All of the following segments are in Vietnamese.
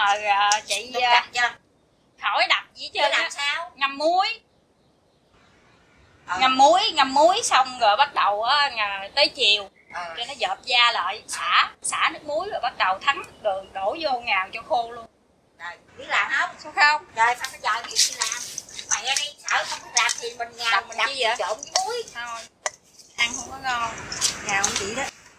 mà chị khỏi đập gì chứ. Làm sao? Ngâm muối. Ngâm muối xong rồi bắt đầu á tới chiều cho nó dợp da lại, xả nước muối rồi bắt đầu thắng đường đổ vô ngào cho khô luôn. Rồi, biết làm không? Sao không? Rồi sao bây giờ biết gì làm? Mẹ đi, sợ không biết làm thì mình ngào mình đập trộn với muối. Thôi, ăn không có ngon. Ngào không chị đó.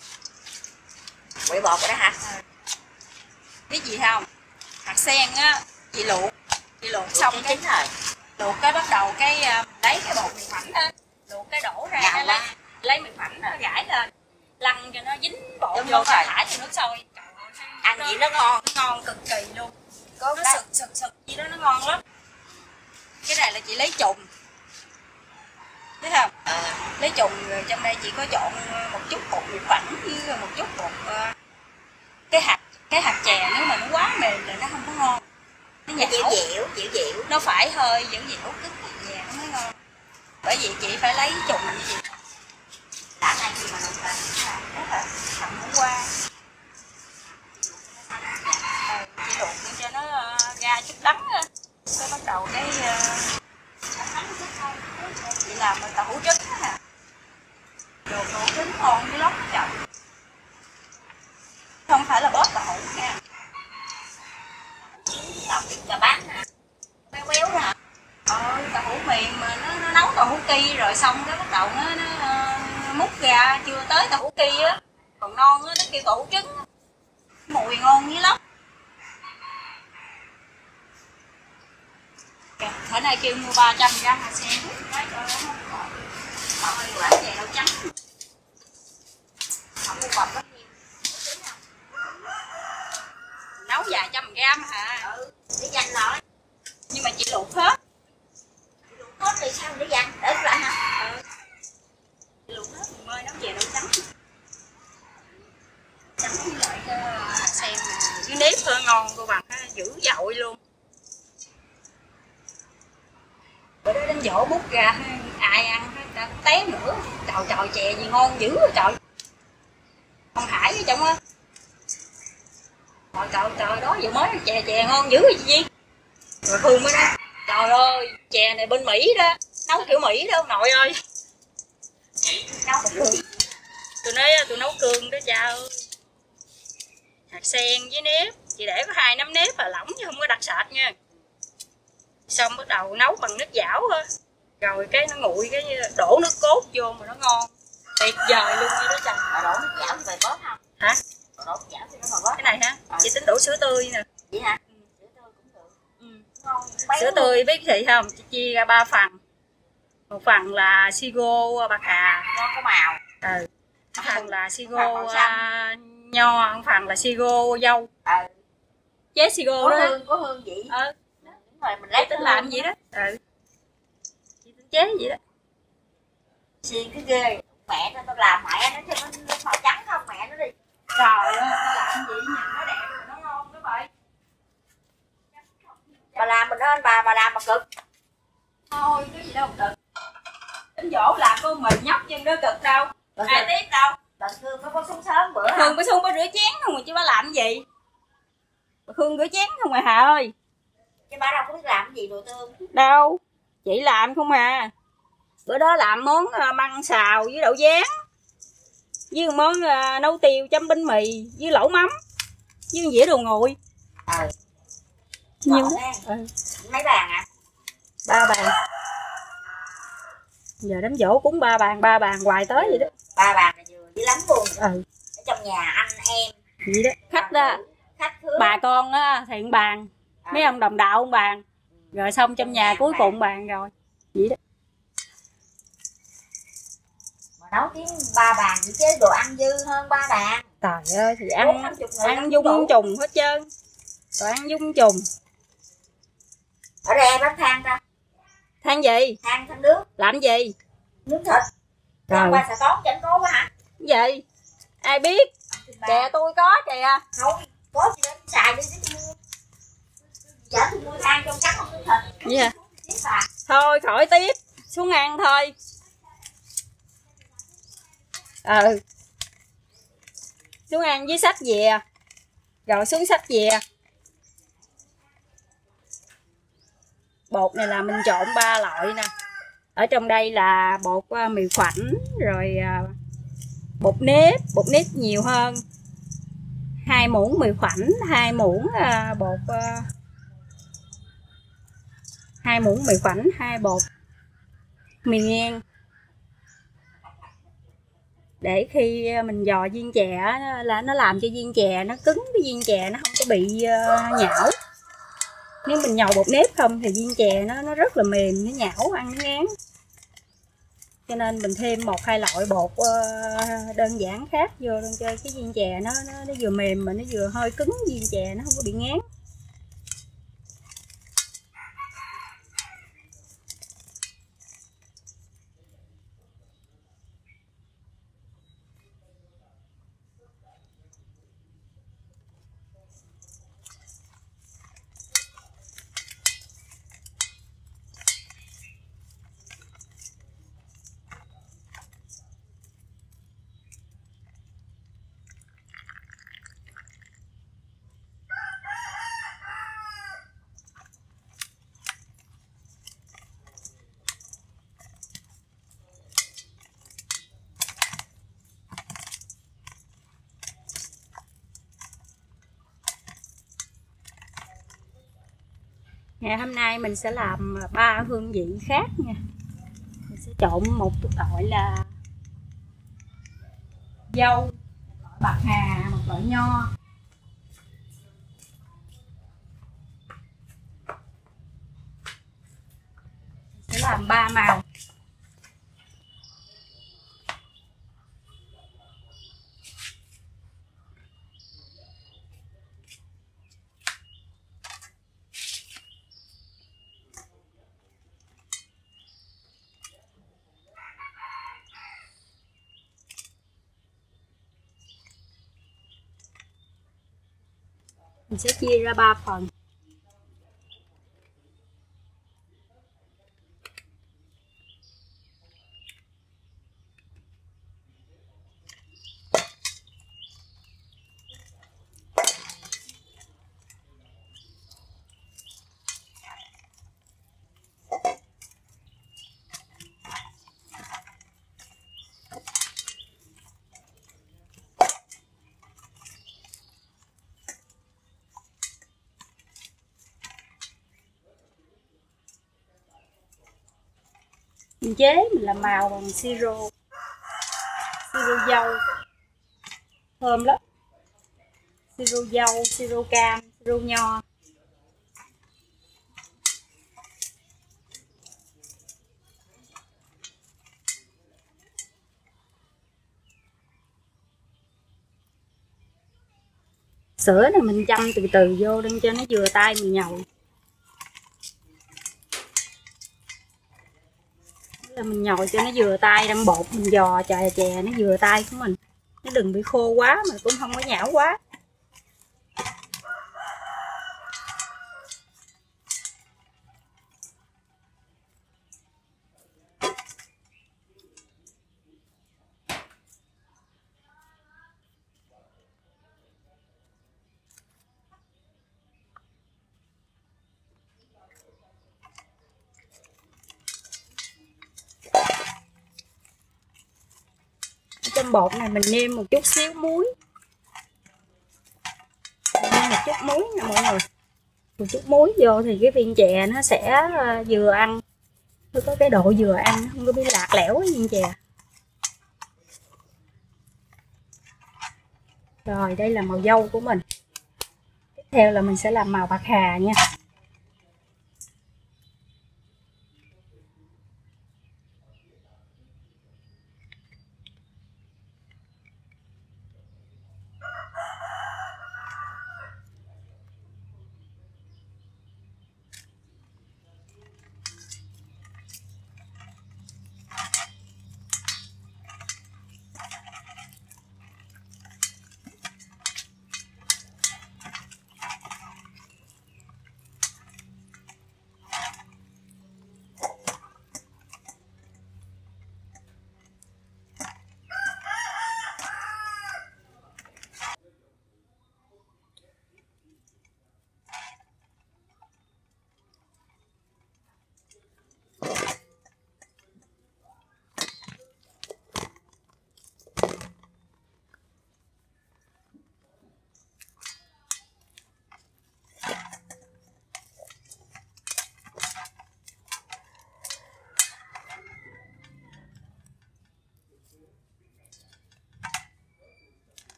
Quậy bột rồi đó hả? Biết gì không? Hạt sen á, chị luộc xong cái luộc cái bắt đầu cái lấy cái bột mì phẳng á, luộc cái đổ ra, lấy mì phẳng nó gãi lên, lăn cho nó dính bột vô, thả cho nước sôi. Ăn gì nó ngon, cực kỳ luôn. Nó sực gì đó, nó ngon lắm. Cái này là chị lấy trùng, thấy không? Lấy trùng rồi trong đây chị có trộn một chút bột mì phẳng với một chút bột cái hạt chè. Nếu mà nó quá mềm là nó không có ngon, nó nhão, dịu, nó phải hơi dẻo cứng nhẹ nó mới ngon. Bởi vì chị phải lấy trùng như vậy. đã này gì mà Hầm hôm qua chị luộc cho nó ra chút đắng á, cái bắt đầu cái chị làm tàu hũ trứng nè, đồ tàu hũ trứng ngon với lót chậm, không phải là bóp tàu hũ nha. là bán béo đó hả? Tàu hũ mềm mà nó nấu tàu hũ ki rồi xong cái bắt đầu nó múc ra, chưa tới tàu hũ ki á, còn non á, nó kêu tàu hũ trứng, mùi ngon với lắm. Thở này kêu mua 300 gram hạt sen nói cho nó không còn. Ôi quả chè đậu trắng. Không mua bọc rất nhiều. Nấu vài trăm gram hả? Để dành rồi. Nhưng mà chị luộc hết. Luộc hết thì sao để dành? Để lại hả? Chị luộc hết mình mới nấu chè đậu trắng. Trắng với lại hạt sen với nếp thôi ngon cô bằng, dữ dội luôn. Bữa đó đến dỗ bút ra ai ăn ta té nữa. Trời chè gì ngon dữ rồi trời. Con Hải ở trong á. Trời đó giờ mới chè ngon dữ rồi chị Duyên. Rồi Phương mới nói trời ơi chè này bên Mỹ đó, nấu kiểu Mỹ đó ông nội ơi. Nấu một cương. Tôi nói tôi nấu cương đó cha ơi. Hạt sen với nếp, chị để có 2 nắm nếp là lỏng chứ không có đặc sệt nha. Xong bắt đầu nấu bằng nước chảo thôi, rồi cái nó nguội cái đổ nước cốt vô mà nó ngon tuyệt vời luôn như đó trời. Đổ nước chảo thì phải bớt không? Hả? Đổ nước chảo thì nó mà bớt. Cái này hả? Chị tính đổ sữa tươi nè. Vậy hả? Sữa tươi cũng được. Ngon. Sữa tươi biết chị không? Chị chia ra 3 phần. Một phần là Sigo bạc hà, Ngon có màu. một phần là Sigo nho, một phần là Sigo dâu. Chế Sigo đó. Có hương vị. Rồi mình lấy tính làm gì đó. Chị tính chế vậy đó. Xiên cái ghê. Mẹ tao làm mẹ nó cho nó màu trắng không mẹ nó đi. Trời ơi, tao làm gì nhìn nó đẹp rồi nó ngon đó vậy. Bà làm mình ơn bà làm mà cực. Thôi cái gì đâu cực. Đến dỗ làm con mình nhóc chân đó cực đâu. Ai tiếp đâu. Bà Khương nó có xuống sớm bữa. Khương bà xuống bà rửa chén không mà chứ bà làm gì. Bà Khương rửa chén không mà Hà ơi. Chứ bà đâu có biết làm cái gì đồ tương. Đâu, chị làm không à. Bữa đó làm món măng xào với đậu rán, với món nấu tiêu chấm bánh mì với lẩu mắm, với dĩa đồ nguội. Nhiều đó. Mấy bàn ạ? 3 bàn. Giờ đám dỗ cúng 3 bàn hoài tới vậy đó. 3 bàn là vừa dữ lắm luôn. Ở trong nhà anh em. Vậy đó. Khách đó. Bà con á thì bàn. Mấy ông đồng đạo ông bàn. Rồi xong trong nhà cuối cùng bàn rồi. Vậy đó. Mà nấu tiếng 3 bàn vậy chứ đồ ăn dư hơn 3 bàn. Trời ơi thì ăn dung trùng hết trơn. Rồi ăn dung trùng. Ở đây em bắt than ra. Than gì? Than nước. Làm gì? Nướng thịt. Rồi qua xà tón chẳng có quá hả? Cái gì? Ai biết? Chè tôi có kìa. Không, có gì đến xài đi chứ mua. Chở tôi mua than trong trắng không nướng thịt. Gì hả? Thôi khỏi tiếp. Xuống ăn thôi. Xuống ăn với sách về. Rồi xuống sách về. Bột này là mình trộn 3 loại nè. Ở trong đây là bột mì khoảnh, rồi bột nếp nhiều hơn, 2 muỗng mì khoảnh, 2 muỗng bột 2 muỗng mì khoảnh, 2 bột mì ngang. Để khi mình giò viên chè là nó làm cho viên chè nó cứng, cái viên chè nó không có bị nhão. Nếu mình nhồi bột nếp không thì viên chè nó rất là mềm, nó nhão, ăn nó ngán. Cho nên mình thêm 1-2 loại bột đơn giản khác vô để cho cái viên chè nó vừa mềm mà nó vừa hơi cứng, viên chè nó không có bị ngán. Ngày hôm nay mình sẽ làm 3 hương vị khác nha. Mình sẽ trộn một loại là dâu, một loại bạc hà, một loại nho. Mình sẽ làm 3 màu. Mình sẽ chia ra 3 phần. Mình chế mình làm màu bằng siro dâu, thơm lắm. Siro dâu, siro cam, siro nho. Sữa này mình chăm từ từ vô để cho nó vừa tay mình nhồi. Là mình nhồi cho nó vừa tay, đâm bột mình giò chè nó vừa tay của mình, nó đừng bị khô quá mà cũng không có nhão quá. Trong bột này mình nêm một chút xíu muối, nêm một chút muối nè mọi người. Một chút muối vô thì cái viên chè nó sẽ vừa ăn, nó có cái độ vừa ăn, nó không có bị lạc lẽo cái viên chè. Rồi đây là màu dâu của mình. Tiếp theo là mình sẽ làm màu bạc hà nha.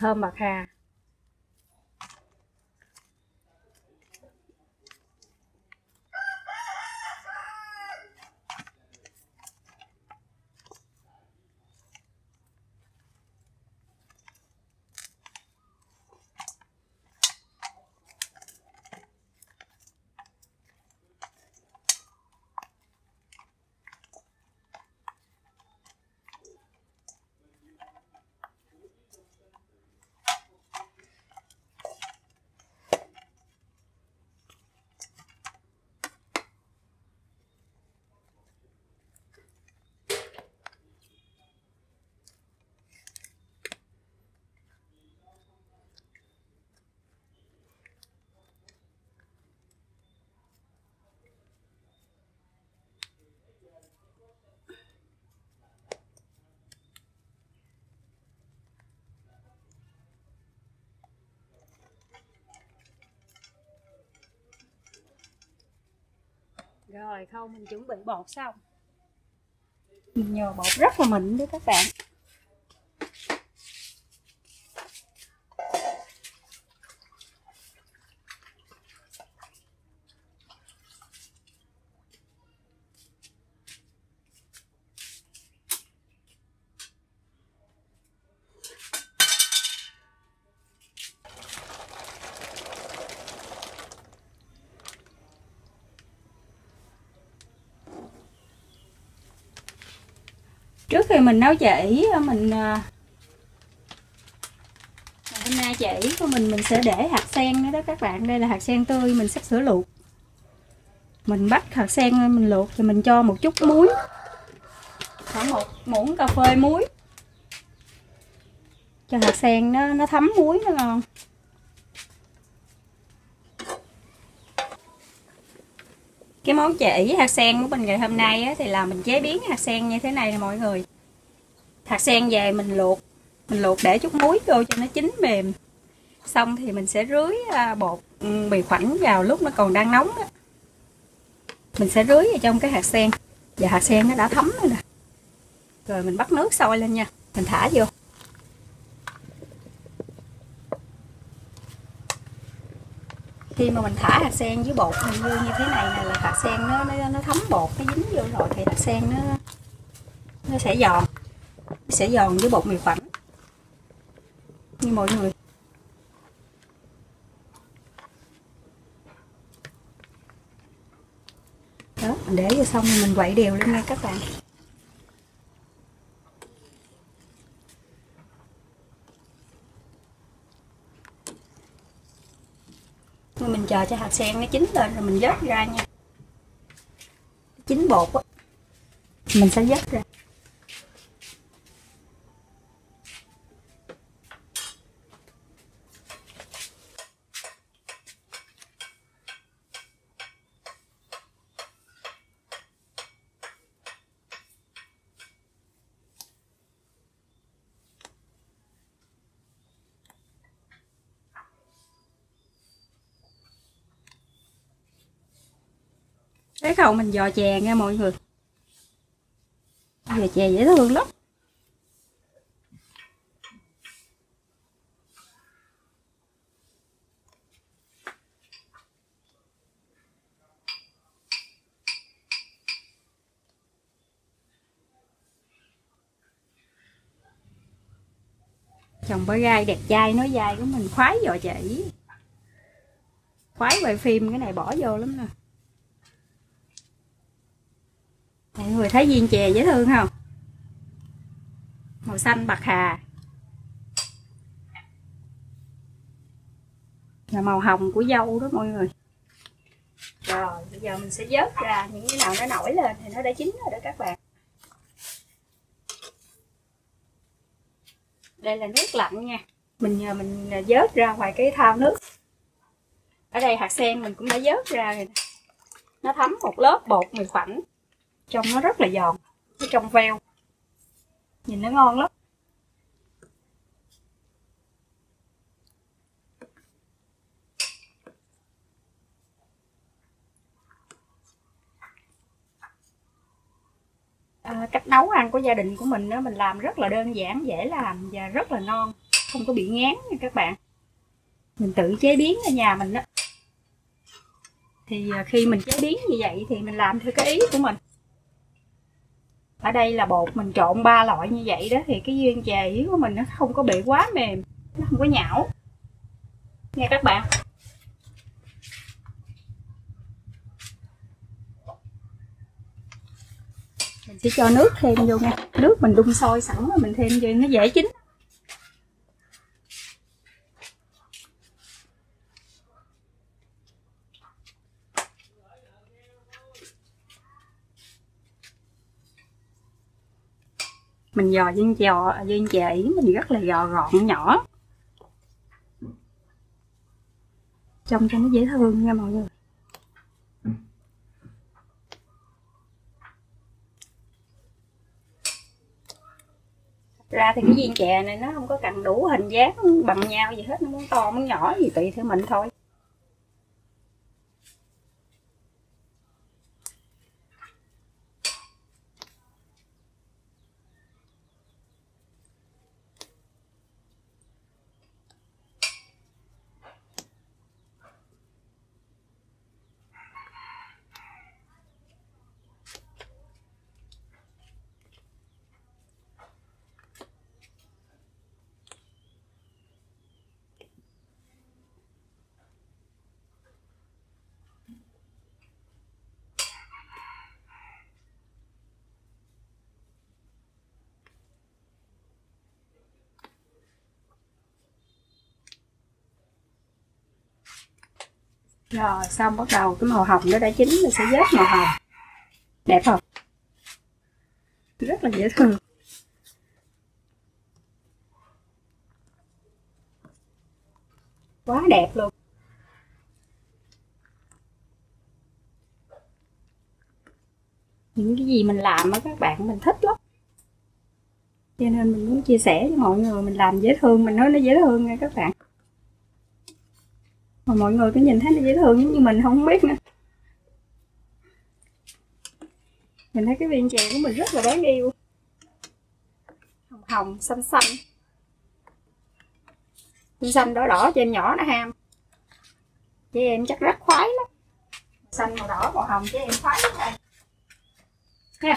thơm bạc hà. Rồi không, mình chuẩn bị bột xong. Mình nhồi bột rất là mịn đấy các bạn. Trước khi mình nấu chè ỉ, hôm nay chè ỉ của mình sẽ để hạt sen nữa đó các bạn. Đây là hạt sen tươi mình sắp sửa luộc. Mình bắt hạt sen lên mình luộc thì mình cho một chút muối, khoảng 1 muỗng cà phê muối, cho hạt sen nó thấm muối nó ngon. Cái món chè ỉ hạt sen của mình ngày hôm nay á, thì là mình chế biến hạt sen như thế này nè mọi người. Hạt sen về mình luộc để chút muối vô cho nó chín mềm. Xong thì mình sẽ rưới bột mì khoảnh vào lúc nó còn đang nóng đó. Mình sẽ rưới vào trong cái hạt sen. Và hạt sen nó đã thấm rồi nè. Rồi mình bắt nước sôi lên nha. Mình thả vô. Khi mà mình thả hạt sen với bột mình vô như thế này nè, là hạt sen nó thấm bột, nó dính vô rồi thì hạt sen nó sẽ giòn. Sẽ giòn với bột mì khoảnh như mọi người. Đó, mình để vô xong rồi mình quậy đều lên nha các bạn. Mình chờ cho hạt sen nó chín lên rồi mình vớt ra nha. Chín bột á, mình sẽ vớt ra. Cái khâu mình giò chè nha mọi người. Giò chè dễ thương lắm. Chồng bả gai đẹp trai nói dai của mình khoái giò chè Ý. Khoái quay phim cái này bỏ vô lắm nè. Mọi người thấy viên chè dễ thương không? Màu xanh bạc hà là màu hồng của dâu đó mọi người. Rồi bây giờ mình sẽ vớt ra những cái nào nó nổi lên thì nó đã chín rồi đó các bạn. Đây là nước lạnh nha. Mình vớt ra ngoài cái thau nước. Ở đây hạt sen mình cũng đã vớt ra rồi. Nó thấm một lớp bột mì khoảnh. Trông nó rất là giòn, nó trong veo. Nhìn nó ngon lắm. Cách nấu ăn của gia đình của mình đó, mình làm rất là đơn giản, dễ làm và rất là ngon. không có bị ngán nha các bạn. Mình tự chế biến ở nhà mình đó, thì khi mình chế biến như vậy thì mình làm theo cái ý của mình. Ở đây là bột mình trộn 3 loại như vậy đó, thì cái viên chè yến của mình nó không có bị quá mềm, nó không có nhão nghe các bạn. Mình sẽ cho nước thêm vô nha, nước mình đun sôi sẵn rồi mình thêm vô nó dễ chín. Mình giò viên chè yến mình rất là giò gọn nhỏ, trông cho nó dễ thương nha mọi người. Ra thì cái viên chè này nó không có cần đủ hình dáng bằng nhau gì hết, nó muốn to muốn nhỏ gì tùy theo mình thôi. Rồi xong bắt đầu cái màu hồng nó đã chín, mình sẽ vớt màu hồng. Đẹp không? Rất là dễ thương. Quá đẹp luôn. Những cái gì mình làm á các bạn mình thích lắm, cho nên mình muốn chia sẻ với mọi người. Mình làm dễ thương, mình nói nó dễ thương nha các bạn, mà mọi người cứ nhìn thấy nó dễ thương giống như mình không biết nữa. Mình thấy cái viên chè của mình rất là đáng yêu, hồng hồng xanh xanh, xanh đỏ đỏ cho em nhỏ nó ham, chứ em chắc rất khoái lắm. Xanh màu đỏ màu hồng chứ em khoái lắm đây nha.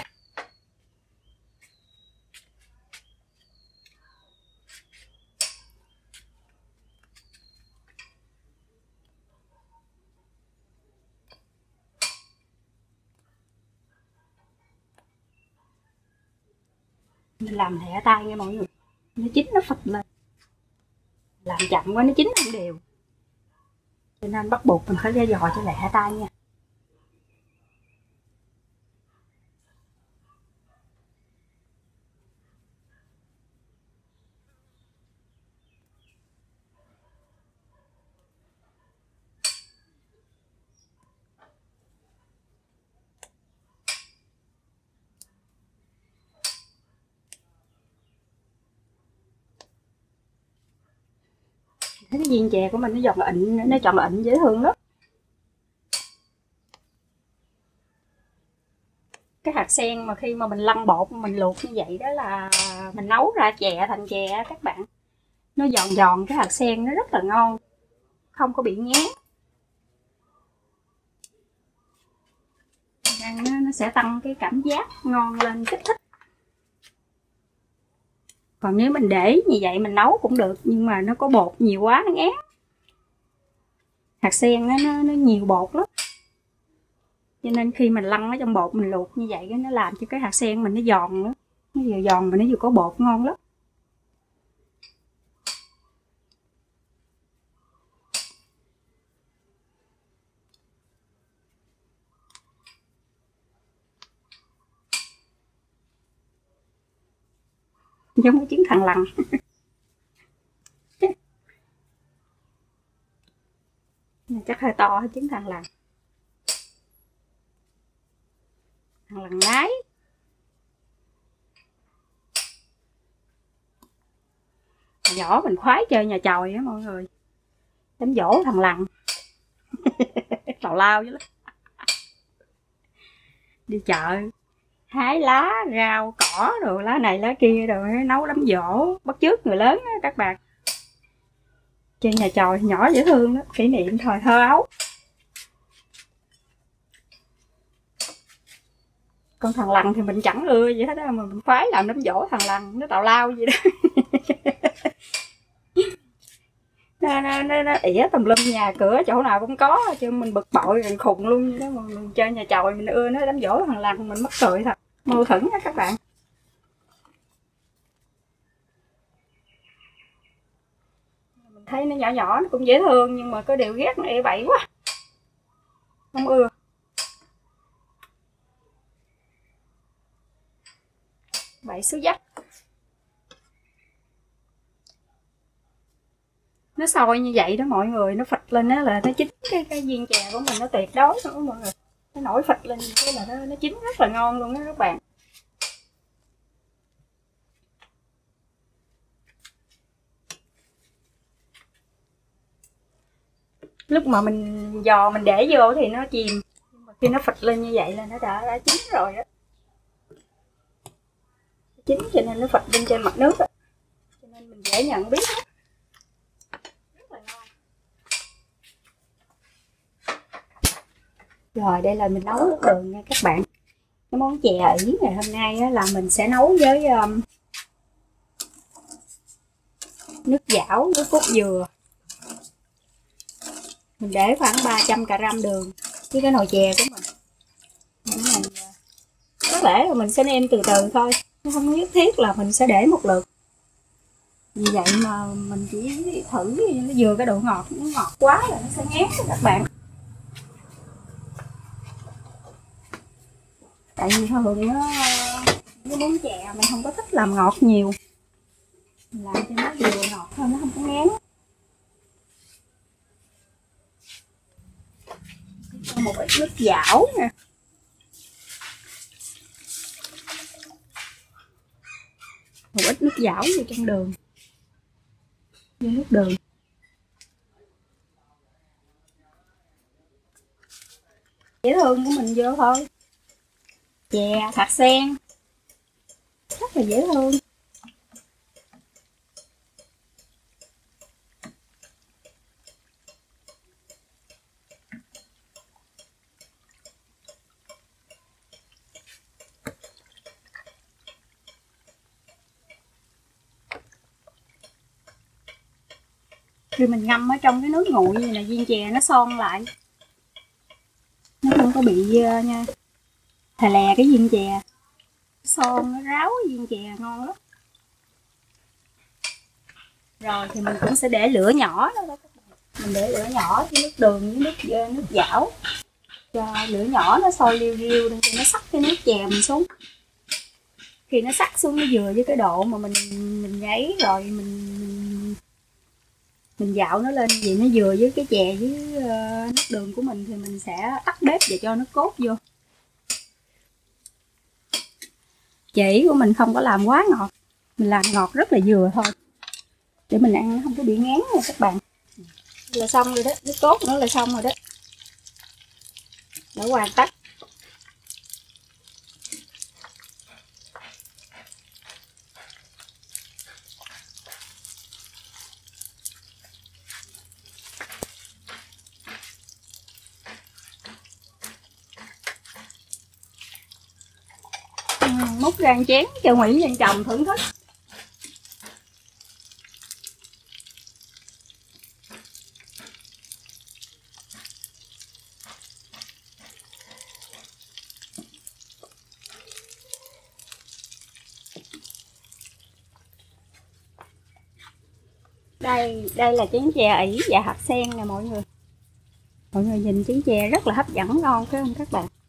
Mình làm lẹ tay nha mọi người, nó chín nó phật lên, làm chậm quá nó chín không đều, cho nên bắt buộc mình phải ra giò cho lẹ tay nha. Thấy cái viên chè của mình nó giòn ịn dễ thương lắm. Cái hạt sen mà khi mà mình lăn bột mình luộc như vậy đó là mình nấu ra chè thành chè các bạn, nó giòn giòn, cái hạt sen nó rất là ngon, không có bị ngán, ăn nó sẽ tăng cái cảm giác ngon lên, kích thích. Còn nếu mình để như vậy mình nấu cũng được, nhưng mà nó có bột nhiều quá nó ngán. Hạt sen nó nhiều bột lắm, cho nên khi mình lăn ở trong bột mình luộc như vậy nó làm cho cái hạt sen mình nó giòn nữa, nó vừa giòn mà nó vừa có bột, ngon lắm. Giống cái trứng thằn lằn. Chắc hơi to hơn trứng thằn lằn. Thằn lằn nái. Nhỏ mình khoái chơi nhà chòi á mọi người, đánh dỗ thằn lằn. Tào lao chứ lắm. Đi chợ hái lá rau cỏ rồi lá này lá kia rồi nấu đám dỗ, bắt chước người lớn á các bạn. Trên nhà chòi nhỏ dễ thương đó, kỷ niệm thời thơ ấu. Con thằng lằn thì mình chẳng ưa gì hết á, mà mình khoái làm đám dỗ thằng lằn, nó tào lao gì đó. nó ỉa tùm lum nhà cửa chỗ nào cũng có, cho mình bực bội rồi khùng luôn vậy đó. Mà mình chơi nhà chòi mình ưa nó, đám dỗ thằng lằn mình mắc cười thật, mâu thuẫn á các bạn. Mình thấy nó nhỏ nhỏ nó cũng dễ thương, nhưng mà có điều ghét nó ỉa bậy quá, không ưa. Bậy xứ dách. Nó sôi như vậy đó mọi người, nó phịch lên đó là nó chín cái viên chè của mình, nó tuyệt đối nữa mọi người. Nó nổi phịch lên cái là nó chín rất là ngon luôn đó các bạn. Lúc mà mình giò mình để vô thì nó chìm, nhưng mà khi nó phịch lên như vậy là nó đã chín rồi đó. Chín cho nên nó phịch lên trên mặt nước đó. Cho nên mình dễ nhận biết đó. Rất là ngon. Rồi đây là mình nấu nước đường nha các bạn. Cái món chè ỉ ngày hôm nay á, là mình sẽ nấu với nước dảo với cốt dừa. Mình để khoảng 300g đường với cái nồi chè của mình. Có lẽ là mình sẽ nêm từ từ thôi, nó không nhất thiết là mình sẽ để một lượt. Vì vậy mà mình chỉ thử nó vừa cái độ ngọt, nó ngọt quá là nó sẽ ngán các bạn. Tại vì thường cái món chè mình không có thích làm ngọt nhiều, mình làm cho nó vừa ngọt thôi, nó không có ngán. Cho một ít nước dảo nè, một ít nước dảo vô trong đường, vô nước đường. Dễ thương của mình vô thôi. Chè hạt sen rất là dễ thương. Khi mình ngâm ở trong cái nước nguội như là viên chè nó son lại, nó không có bị nha thè lè cái viên chè, son nó ráo cái viên chè ngon lắm. Rồi thì mình cũng sẽ để lửa nhỏ đó, mình để lửa nhỏ với nước đường với nước dảo, cho lửa nhỏ nó sôi liu riu để cho nó sắc cái nước chè mình xuống. Khi nó sắc xuống nó vừa với cái độ mà mình nhấy rồi mình dạo nó lên gì nó vừa với cái chè với nước đường của mình thì mình sẽ tắt bếp và cho nước cốt vô. Chỉ của mình không có làm quá ngọt, mình làm ngọt rất là vừa thôi để mình ăn không có bị ngán nha các bạn. Là xong rồi đó, nước cốt nữa là xong rồi đó, đã hoàn tất. Múc ra chén cho Nguyễn Văn Chồng thưởng thức. Đây là trứng chè ỉ và hạt sen nè mọi người. Mọi người nhìn trứng chè rất là hấp dẫn ngon phải không các bạn?